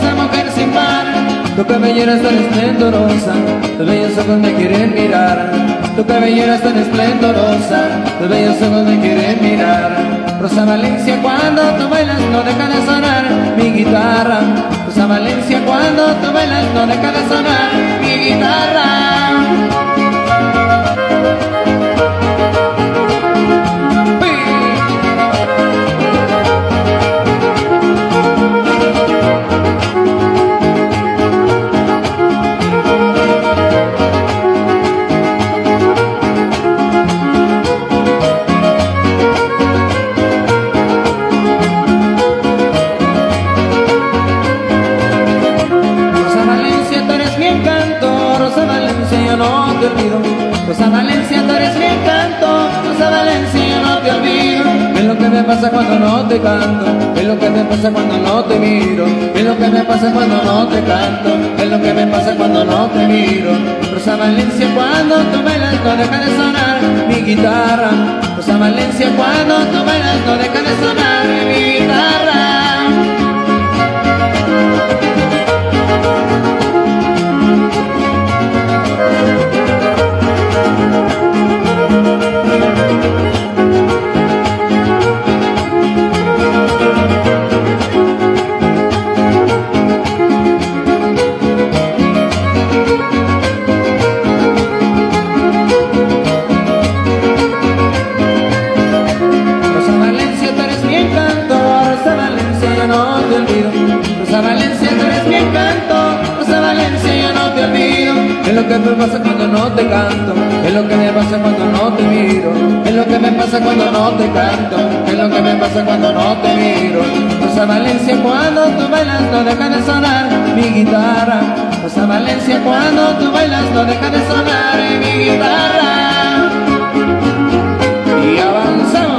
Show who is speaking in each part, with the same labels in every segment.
Speaker 1: hermosa mujer sin par. Tu cabellera es tan esplendorosa, tus bellos ojos me quieren mirar. Tu cabellera es tan esplendorosa, tus bellos ojos me quieren mirar. Rosa Valencia, cuando tú bailas no deja de sonar mi guitarra. Rosa Valencia, cuando tú bailas no deja de sonar mi guitarra. Rosa Valencia, tú eres mi encanto. Rosa Valencia, yo no te olvido. Es lo que me pasa cuando no te canto, es lo que me pasa cuando no te miro. Es lo que me pasa cuando no te canto, es lo que me pasa cuando no te miro. Rosa Valencia, cuando tú bailas no deja de sonar mi guitarra. Rosa Valencia, cuando tú bailas no deja de sonar mi guitarra. Rosa Valencia, tú eres mi encanto. Rosa Valencia, yo no te olvido. Es lo que me pasa cuando no te canto, es lo que me pasa cuando no te miro. Es lo que me pasa cuando no te canto, es lo que me pasa cuando no te miro. Rosa Valencia, cuando tú bailas no deja de sonar mi guitarra. Rosa Valencia, cuando tú bailas no deja de sonar mi guitarra. Y avanzamos.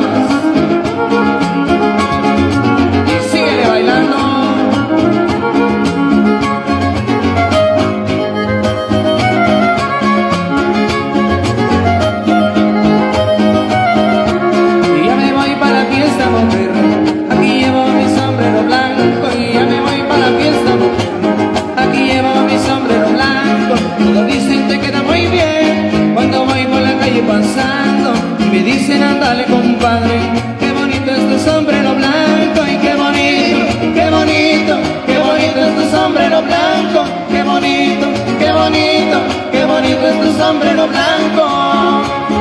Speaker 1: Pasando y me dicen ándale compadre, qué bonito es tu sombrero blanco. Y qué bonito, qué bonito, qué bonito es tu sombrero blanco. Qué bonito, qué bonito, qué bonito es tu sombrero blanco.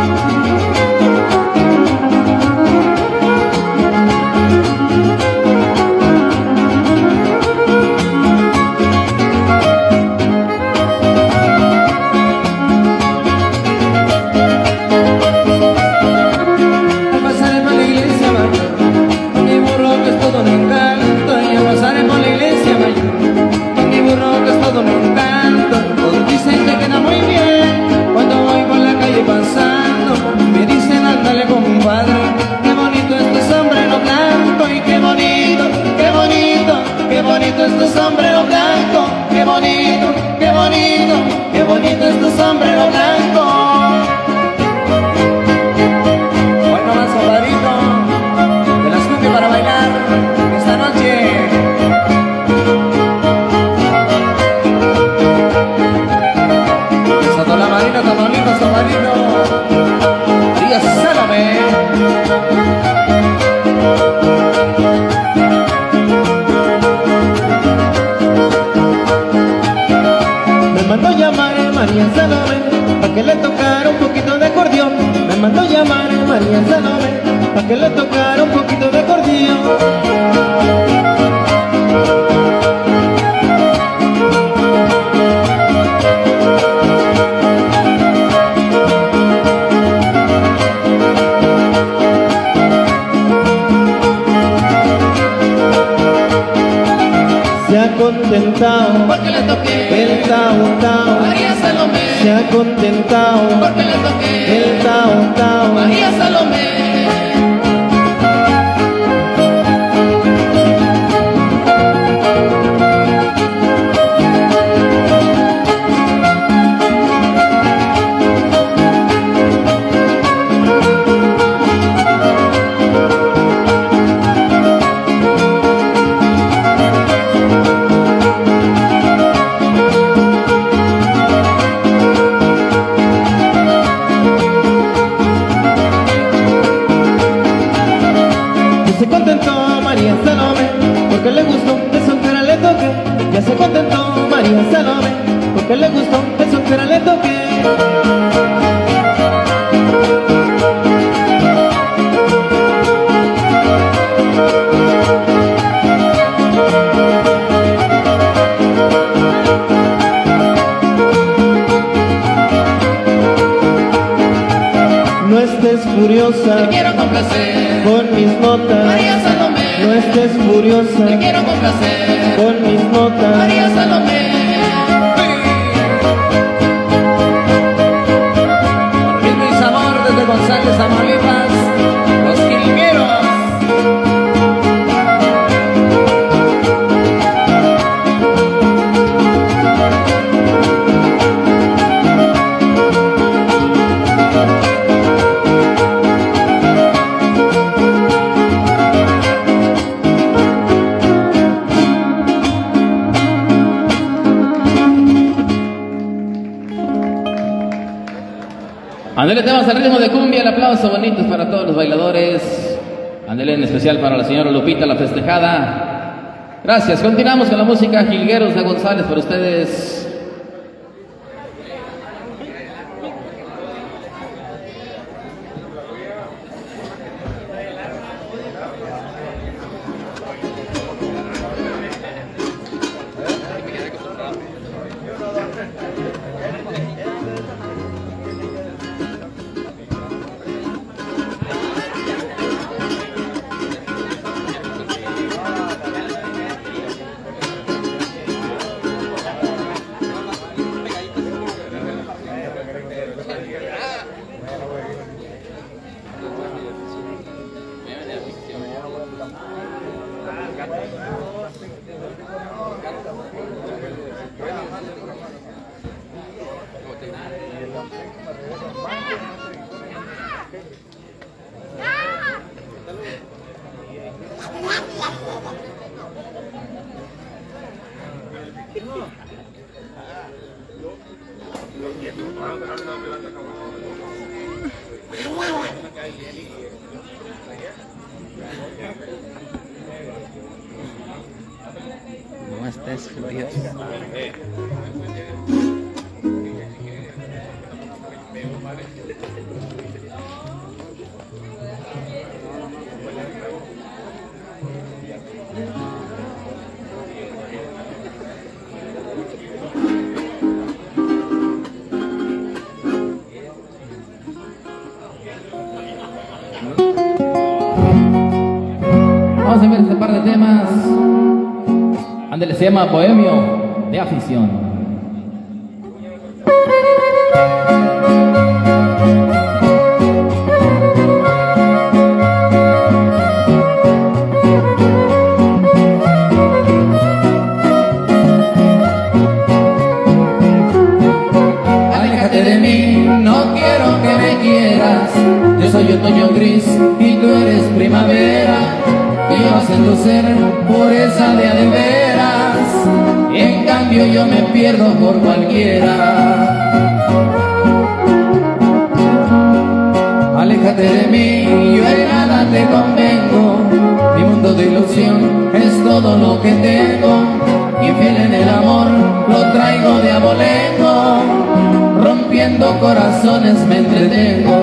Speaker 1: Es tu sombrero blanco, qué bonito, qué bonito, qué bonito es tu sombrero blanco. Bueno, más compadrito, de las cumbias para bailar esta noche. Santo la Marina, Tamaulipas, compadrito. María Salome. María Salome, pa' que le tocara un poquito de acordeón. Me mandó llamar María Salome, pa' que le tocara un poquito de acordeón. Se ha contentado porque le toqué el tao tao. María Salomé se ha contentado porque le toqué el tao tao. María Salomé. Ya se contentó María Salomé, porque le gustó eso que le toqué.
Speaker 2: No estés furiosa,
Speaker 1: Te quiero complacer
Speaker 2: con mis notas.
Speaker 1: María Salomé,
Speaker 2: No estés furiosa,
Speaker 1: te quiero complacer
Speaker 2: con mis notas.
Speaker 1: María Salomé. Ritmo y sabor desde González, Tamaulipas, los jilgueros.
Speaker 3: Ándale, tenemos el ritmo de cumbia, el aplauso bonito para todos los bailadores. Ándale, en especial para la señora Lupita, la festejada. Gracias, continuamos con la música Jilgueros de González para ustedes.
Speaker 4: No estés furiosa.
Speaker 3: Vamos a ver este par de temas. Ándale, se llama Bohemio de Afición.
Speaker 1: Aléjate de mí, no quiero que me quieras. Yo soy otoño gris y tú eres primavera. Y yo haciendo ser pureza de a de veras. Y en cambio yo me pierdo por cualquiera. Aléjate de mí, yo en nada te convengo. Mi mundo de ilusión es todo lo que tengo. Infiel en el amor, lo traigo de abolengo. Rompiendo corazones me entretengo.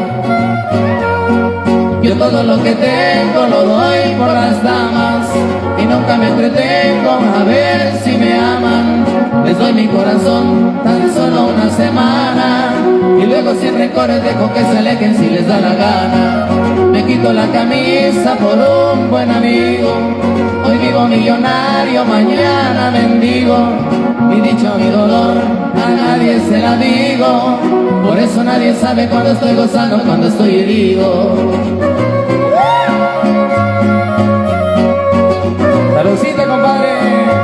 Speaker 1: Yo todo lo que tengo lo doy por las damas. Y nunca me entretengo a ver si me aman. Les doy mi corazón tan solo una semana. Y luego sin rencores dejo que se alejen si les da la gana. Me quito la camisa por un buen amigo. Hoy vivo millonario, mañana mendigo. Mi dicho, mi dolor, a nadie se la digo. Por eso nadie sabe cuando estoy gozando, cuando estoy herido. Saludcita, compadre.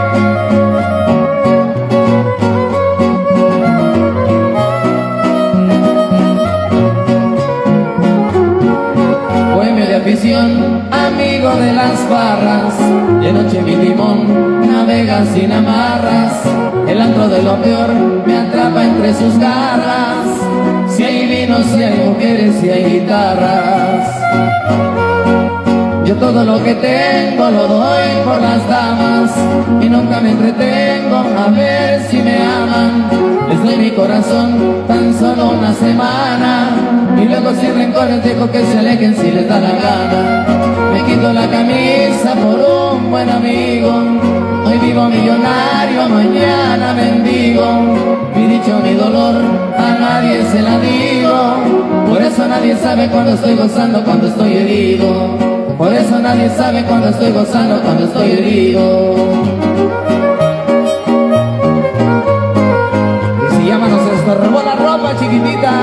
Speaker 1: Bohemio de afición, amigo de las barras. De noche mi timón navega sin amarras. El antro de lo peor me atrapa entre sus garras. Si hay vino, si hay mujeres, si hay guitarras. Yo todo lo que tengo lo doy por las damas y nunca me entretengo a ver si me aman. Les doy mi corazón tan solo una semana y luego sin rencores dejo que se alejen si les da la gana. Me quito la camisa por un buen amigo. Hoy vivo millonario, mañana mendigo. Mi dicho, mi dolor, a nadie se la digo. Por eso nadie sabe cuando estoy gozando, cuando estoy herido. Por eso nadie sabe cuando estoy gozando, cuando estoy herido. Y si llama nos estorbó la ropa, chiquitita.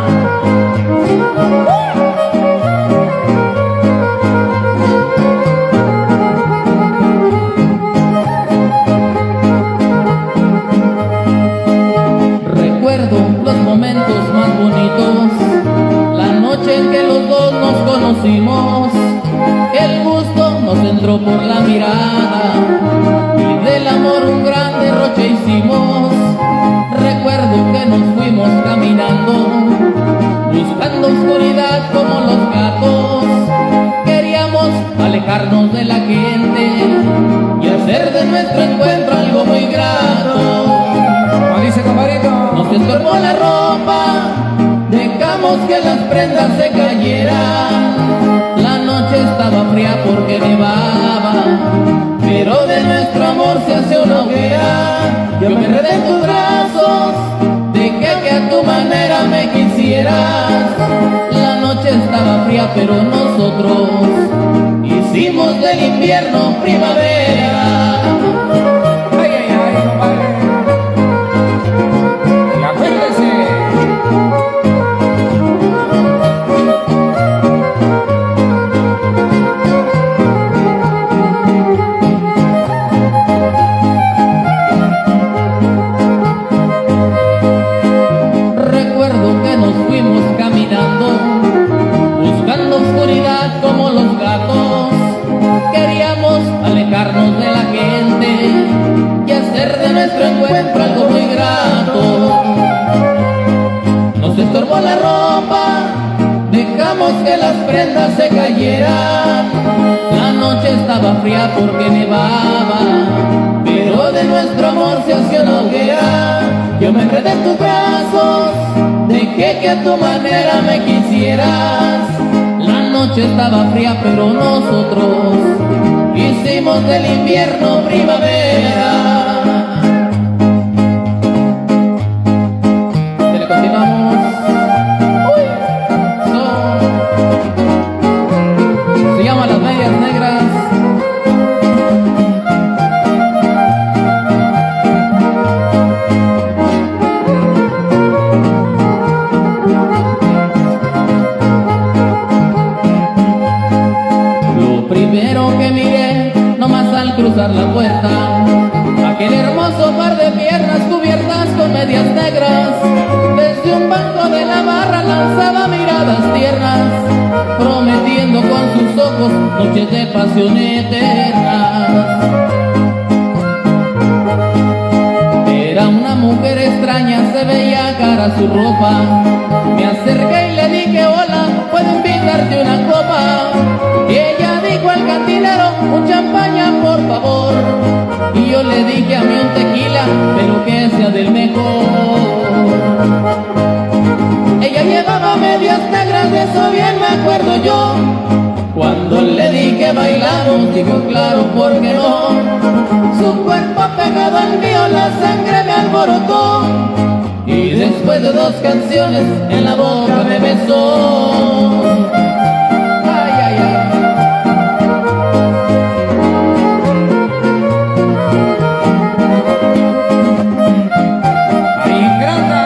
Speaker 3: Recuerdo los momentos más bonitos, la noche en que los dos nos conocimos. El gusto nos entró por la mirada y del amor un gran derroche hicimos. Recuerdo que nos fuimos caminando, buscando oscuridad como los gatos. Queríamos alejarnos de la gente y hacer de nuestro encuentro algo muy grato.
Speaker 1: Dice compadrito,
Speaker 3: nos estorbó la ropa, dejamos que las prendas se cayeran. La noche estaba fría porque nevaba, pero de nuestro amor se hace una hoguera. Yo me enredé en tus brazos, dejé que a tu manera me quisieras. La noche estaba fría pero nosotros hicimos del invierno primavera.
Speaker 1: ay, ay, ay, compadre. Y acuérdese.
Speaker 3: Recuerdo que nos fuimos caminando, buscando oscuridad como los gatos. Queríamos alejarnos de la gente y hacer de nuestro encuentro algo muy grato. Nos estorbó la ropa, dejamos que las prendas se cayeran. La noche estaba fría porque nevaba, pero de nuestro amor se hacía una hoguera. Yo me enredé en tus brazos, dejé que a tu manera me quisieras. La noche estaba fría pero nosotros hicimos del invierno primavera. Le continuamos. Se llama Las Medias Negras. Primero que miré, nomás al cruzar la puerta, aquel hermoso par de piernas cubiertas con medias negras. Desde un banco de la barra lanzaba miradas tiernas, prometiendo con sus ojos noches de pasión eternas. Era una mujer extraña, se veía cara su ropa. Me acerqué y le dije hola, ¿puedo invitarte una copa? Y ella dijo al cantinero, un champaña por favor. Y yo le dije a mí un tequila, pero que sea del mejor. Ella llevaba medias negras, de eso bien me acuerdo yo. Cuando le dije bailamos, dijo claro, ¿por qué no? Su cuerpo pegado al mío, la sangre me alborotó. Y después de 2 canciones en la boca me besó. Ay, ay, ay.
Speaker 1: Ay, ingrata.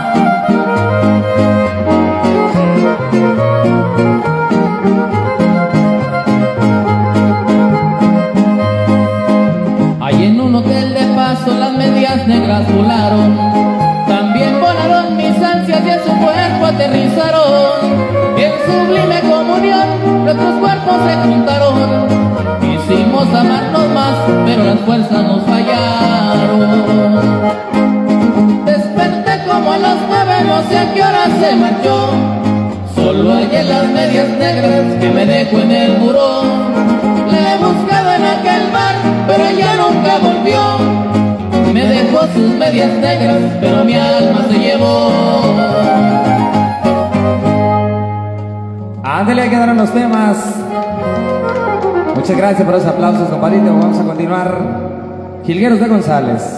Speaker 3: Ahí en un hotel de paso las medias negras volaron. También volaron mis ansias y en su cuerpo aterrizaron. En sublime comunión nuestros cuerpos se juntaron. Quisimos amarnos más, pero las fuerzas nos fallaron. Desperté como a las 9, no sé a qué hora se marchó. Solo hallé las medias negras que me dejó en el buró. Tengo sus medias negras, pero mi alma se llevó.
Speaker 1: Ándale, ahí quedaron los temas. Muchas gracias por esos aplausos, compadrito. Vamos a continuar. Jilgueros de González.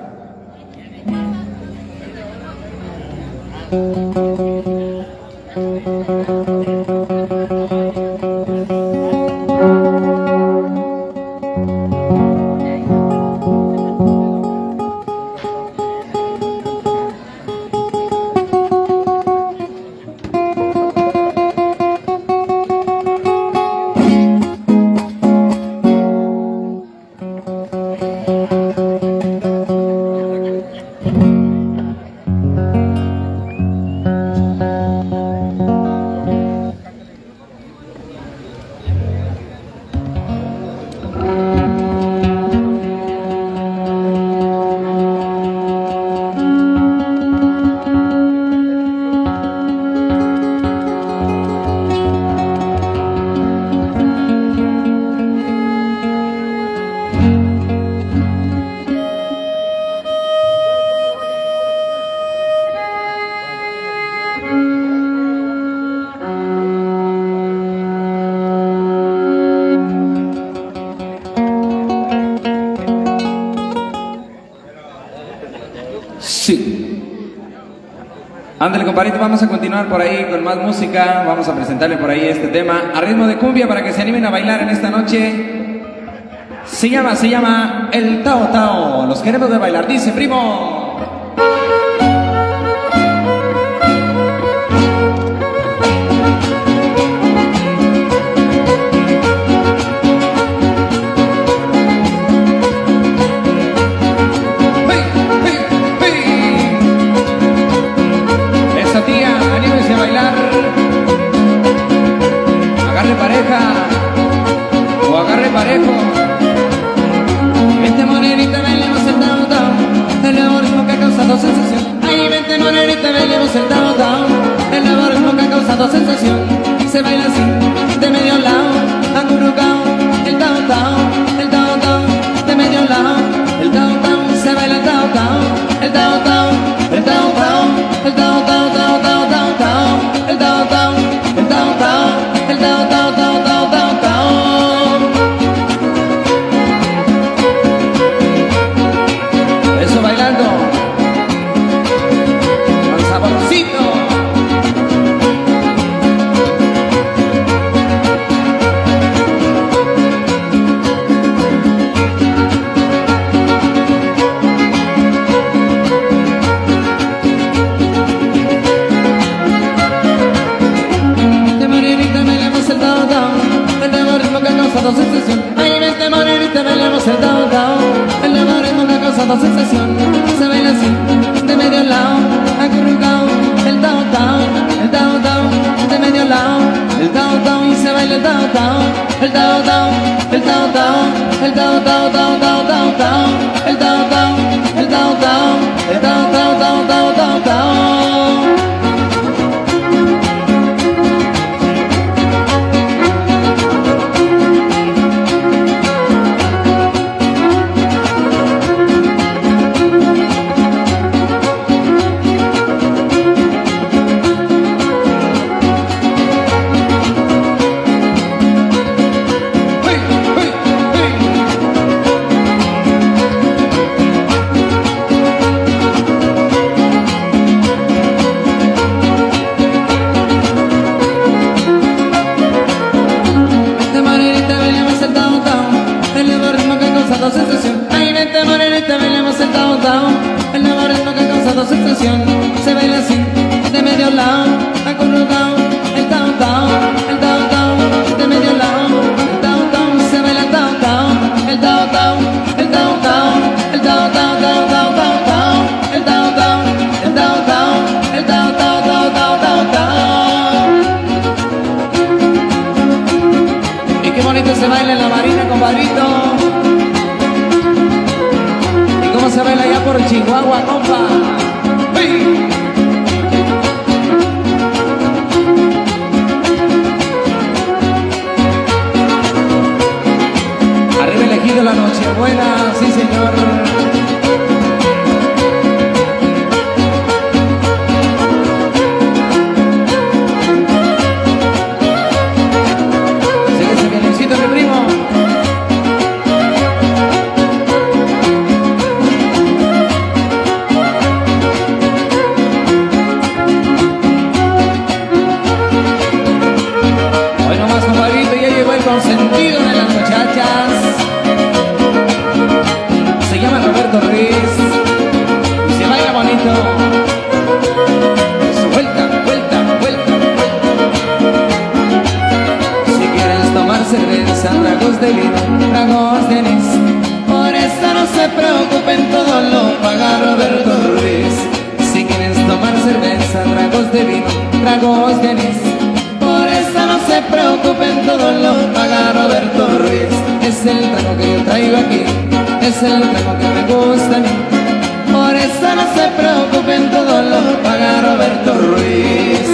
Speaker 1: Ándale, compadrito, vamos a continuar por ahí con más música. Vamos a presentarle por ahí este tema a ritmo de cumbia para que se animen a bailar en esta noche. Se llama El Tao Tao. Los queremos de bailar, dice primo. O agarre parejo. Vente morenita, bailemos el tao tao, el laborismo que ha causado sensación. Ay, vente morenita, bailemos el tao tao, el laborismo que ha causado sensación. Se baila así, de medio lado, acurrucao, el tao tao, el tao tao, de medio lado, el tao tao, se baila el tao tao, el tao tao, el tao tao, el tao tao, tao tao, tao tao, el tao tao, el tao tao, el tao tao, tao tao, tao tao. Eso bailando con saborcito. Sensación. Ay, vente morenita, bailemos el tao tao, el laborismo que ha causado sensación. Se baila así, de medio lado, acurrucao, el tao tao, el tao tao, de medio lado, el tao tao, y se baila el tao tao, el tao tao, el tao tao, el tao tao, tao tao, tao tao, el tao tao, el tao tao, el tao tao, tao tao, tao tao. Sensación. Ay, vente morenita, bailemos el tao tao, el laborismo que ha causado sensación. Se baila así, de medio lado, acurrucao, el tao tao, el tao tao, de medio lado, el tao tao, se baila el tao tao, el tao tao, el tao tao, el tao tao, tao tao, tao tao, el tao tao, el tao tao, el tao tao, tao tao, tao tao. Y qué bonito se baila en la marina, compadrito. Se baila allá por Chihuahua, compa. ¡Hey! Arriba elegido la Nochebuena, sí señor. es el trago que me gusta a mí. Por eso no se preocupen, todo lo paga Roberto Ruiz.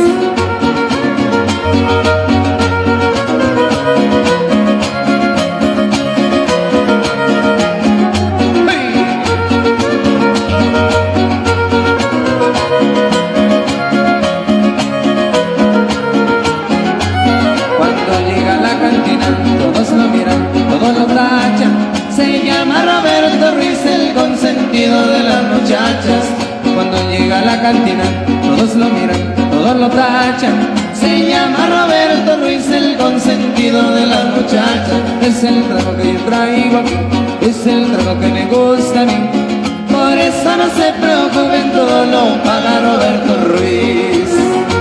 Speaker 1: Todos lo miran, todos lo tachan. Se llama Roberto Ruiz, el consentido de las muchachas. Cuando llega a la cantina, todos lo miran, todos lo tachan. Se llama Roberto Ruiz, el consentido de las muchachas. Es el trago que yo traigo aquí, es el trago que me gusta a mí. Por eso no se preocupen, todo lo paga Roberto Ruiz.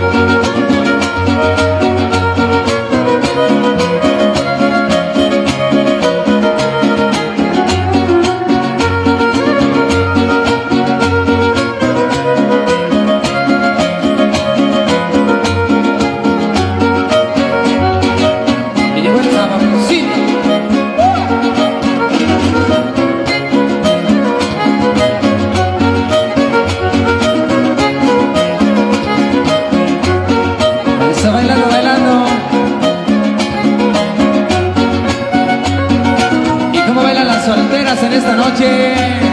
Speaker 1: Solteras en esta noche.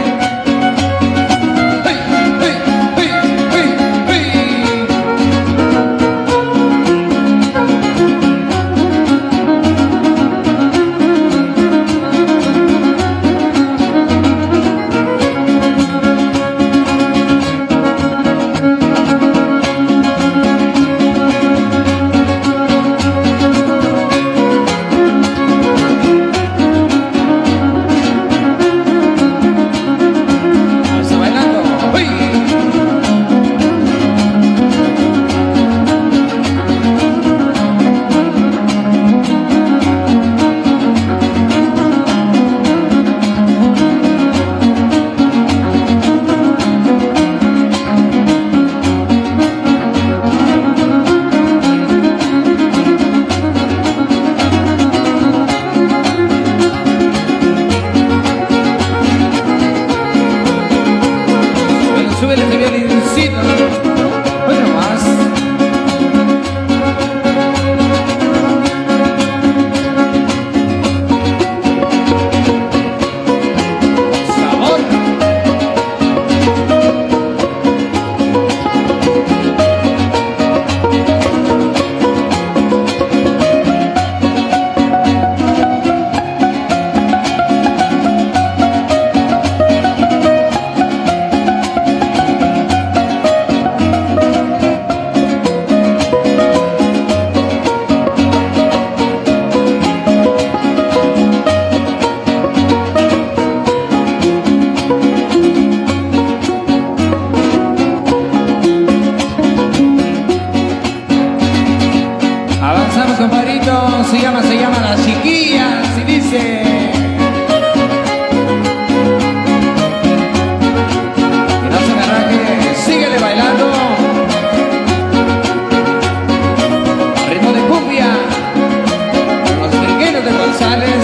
Speaker 1: Súbele ese violincito, bueno más. Sabor. Avanzamos, compadrito, se llama Las Chiquillas y dice: que no se me arranque, síguele bailando. Ritmo de cumbia, los trigueros de González.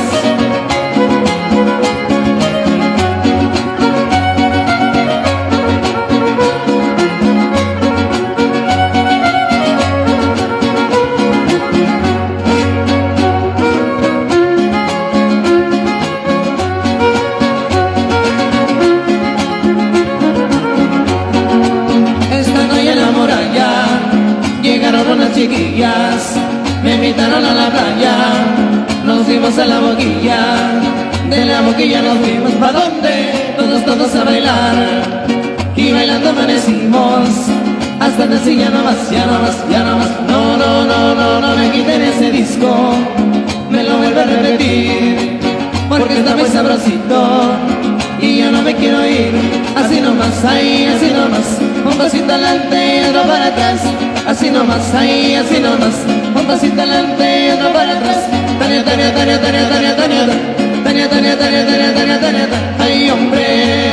Speaker 1: Unas chiquillas me invitaron a la playa, nos fuimos a la boquilla, de la boquilla nos fuimos ¿pa' dónde? Todos a bailar, y bailando amanecimos, hasta decir ya no más, ya no más, ya no más. No me quiten ese disco, me lo vuelvo a repetir, porque está muy sabrosito, y yo no me quiero ir, así nomás, ahí, así nomás, un pasito adelante y otro para atrás. Así nomás, ahí, así nomás, un pasito adelante y otro para atrás. Tania, Tania, Tania, Tania, Tania, Tania, Tania, Tania, Tania, Tania, Tania, Tania, ay, hombre.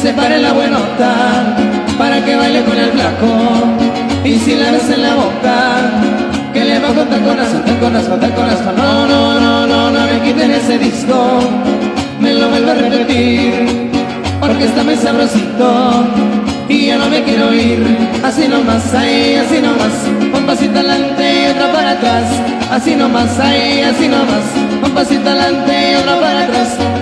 Speaker 1: se pare la buenota, para que baile con el flaco. Y si la ves en la boca, que le bajo taconazo, taconazo, taconazo. No, no, no, no, no me quiten ese disco, me lo vuelvo a repetir, porque está muy sabrosito y yo no me quiero ir. Así nomás, ahí, así nomás, un pasito adelante y otro para atrás. Así nomás, ahí, así nomás, un pasito adelante y otro para atrás.